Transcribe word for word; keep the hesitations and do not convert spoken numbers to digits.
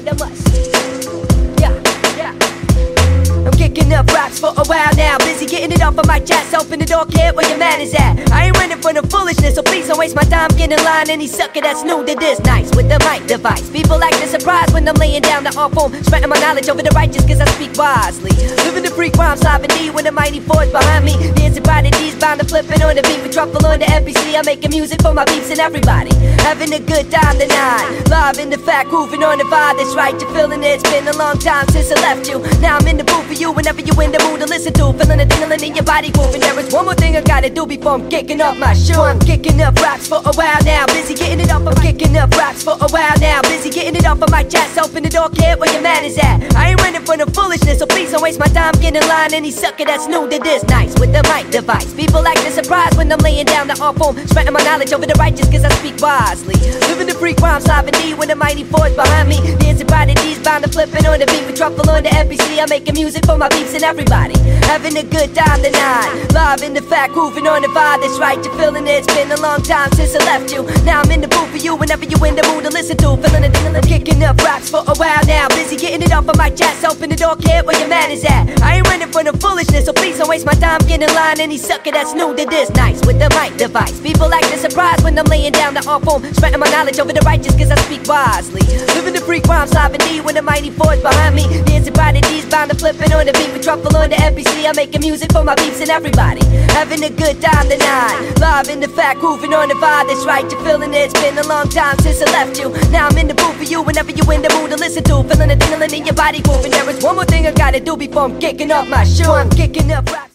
the must. Yeah, yeah. I'm kicking up raps for a while now. Busy getting it off of my chest. Open the door, kid, where your man is at. I ain't running for no foolishness, so please don't waste my time. Get in line, any sucker that's new to this. Nice with the mic device. People like to surprise when I'm laying down the art form, spreading my knowledge over the righteous, cause I speak wisely. Living the free rhyme, live indeed, with the mighty force behind me. The insecurities bound to flipping on the beat. With truffle on the M P C, I'm making music for my peeps and everybody. Having a good time tonight. Live in the fact, grooving on the vibe. That's right, you're feeling it. It's been a long time since I left you. Now I'm in the booth for you whenever you in the mood to listen to. Feeling a tingling in your body moving. There is one more thing I gotta do before I'm kicking up my shoe. I'm kicking up raps for a while now. Busy getting it off. I'm kicking up raps for a while now. Busy getting it off of my chest. Open the door, kid, where your man is at. I ain't running for no foolishness, so please don't waste my time. Get in line, any sucker that's new to this. Nice with the mic device. People like to surprise when I'm laying down the art form, spreading my knowledge over the righteous, cause I speak wisely. Living the free crime, live indeed, with the mighty force behind me. The insecurities bound to flipping on the beat. With truffle on the M P C, I'm making music for my peeps and everybody. Having a good time tonight. Live in the fact, grooving on the vibe. That's right, you're feeling it. It's been a long time since I left you. Now I'm in the booth for you whenever you in the mood to listen to. Feeling a ding, I'm kicking up raps for a while now. Busy getting it off of my chest. Open the door, kid, where your man is at. I ain't running for no foolishness, so please don't waste my time. Get in line, any sucker that's new to this. Nice with the mic device. People like to surprise when I'm laying down the art form, spreading my knowledge over the righteous, cause I speak wisely. Living the free rhyme, live indeed, with the mighty force behind me. The insecurities bound to flipping on the beat. With truffle on the M P C, I'm making music for my peeps and everybody. Having a good time tonight. Live in the fact, grooving on the vibe. That's right, you're feeling it. It's been a long time since I left you. Now I'm in the booth for you whenever you in the mood to listen to. Feeling a tingling in your body moving. There is one more thing I gotta do before I'm kicking up my shoe. I'm kicking up raps.